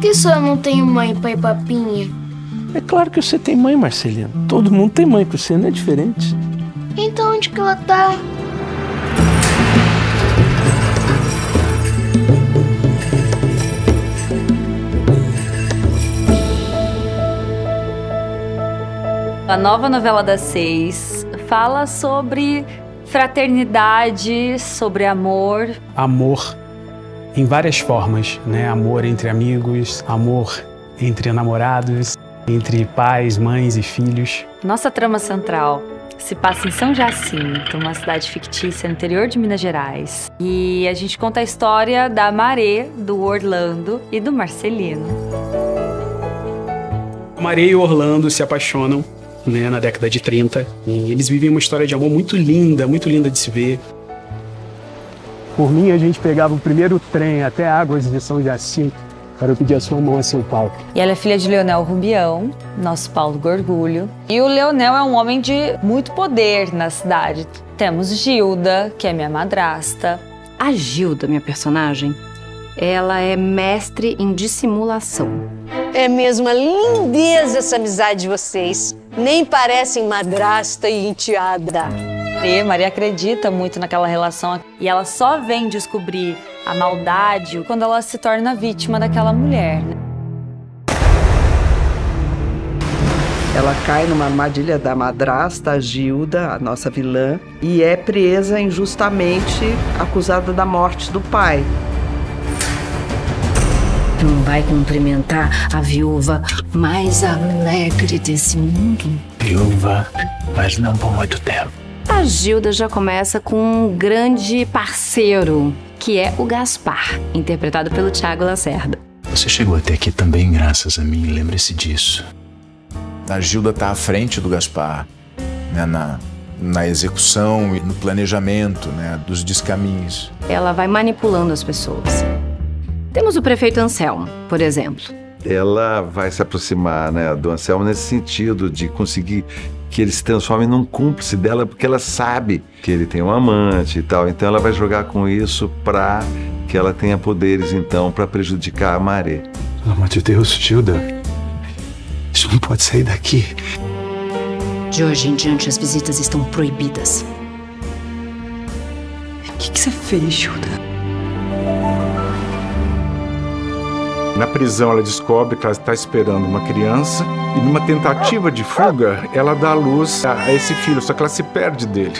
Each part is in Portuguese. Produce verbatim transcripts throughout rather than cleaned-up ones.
que só eu não tenho mãe, pai, papinha? É claro que você tem mãe, Marcelino. Todo mundo tem mãe, você não é diferente. Então onde que ela tá? A nova novela das seis fala sobre fraternidade, sobre amor. Amor em várias formas, né? Amor entre amigos, amor entre namorados, entre pais, mães e filhos. Nossa trama central se passa em São Jacinto, uma cidade fictícia no interior de Minas Gerais. E a gente conta a história da Maré, do Orlando e do Marcelino. Maré e Orlando se apaixonam, né, na década de trinta. E eles vivem uma história de amor muito linda, muito linda de se ver. Por mim, a gente pegava o primeiro trem até Águas de São Jacinto para eu pedir a sua mão a São Paulo. E ela é filha de Leonel Rubião, nosso Paulo Gorgulho. E o Leonel é um homem de muito poder na cidade. Temos Gilda, que é minha madrasta. A Gilda, minha personagem, ela é mestre em dissimulação. É mesmo uma lindeza essa amizade de vocês. Nem parecem madrasta e enteada. E Maria acredita muito naquela relação e ela só vem descobrir a maldade quando ela se torna vítima daquela mulher, né? Ela cai numa armadilha da madrasta, a Gilda, a nossa vilã, e é presa injustamente, acusada da morte do pai. Não vai cumprimentar a viúva mais alegre desse mundo? Viúva, mas não por muito tempo. A Gilda já começa com um grande parceiro, que é o Gaspar, interpretado pelo Thiago Lacerda. Você chegou até aqui também graças a mim, lembre-se disso. A Gilda está à frente do Gaspar, né, na, na execução e no planejamento, né, dos descaminhos. Ela vai manipulando as pessoas. Temos o prefeito Anselmo, por exemplo. Ela vai se aproximar, né, do Anselmo nesse sentido de conseguir que ele se transforme num cúmplice dela, porque ela sabe que ele tem um amante e tal. Então ela vai jogar com isso para que ela tenha poderes, então, para prejudicar a Maré. Pelo amor de Deus, Gilda. Isso não pode sair daqui. De hoje em diante, as visitas estão proibidas. O que, que você fez, Gilda? Na prisão, ela descobre que ela está esperando uma criança e, numa tentativa de fuga, ela dá luz a esse filho, só que ela se perde dele.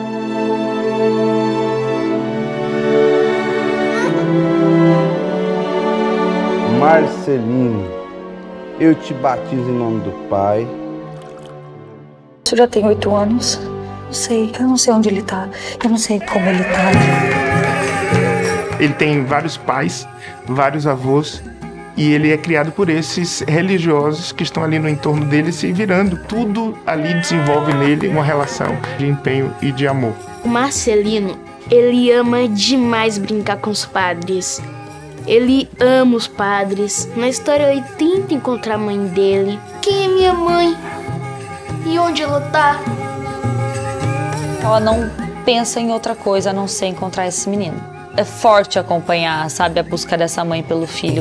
Marcelino, eu te batizo em nome do Pai. Eu já tenho oito anos. Não sei, eu não sei onde ele tá. Eu não sei como ele tá. Ele tem vários pais, vários avós. E ele é criado por esses religiosos que estão ali no entorno dele se virando. Tudo ali desenvolve nele uma relação de empenho e de amor. O Marcelino, ele ama demais brincar com os padres. Ele ama os padres. Na história ele tenta encontrar a mãe dele. Quem é minha mãe? E onde ela tá? Ela não pensa em outra coisa a não ser encontrar esse menino. É forte acompanhar, sabe, a busca dessa mãe pelo filho.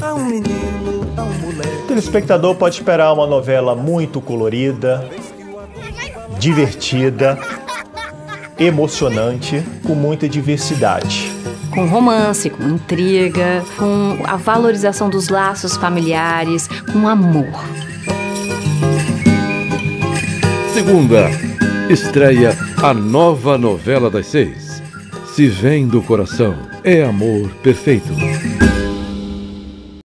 O telespectador pode esperar uma novela muito colorida, divertida, emocionante, com muita diversidade. Com romance, com intriga, com a valorização dos laços familiares, com amor. Segunda, estreia a nova novela das seis. Se vem do coração, é amor perfeito.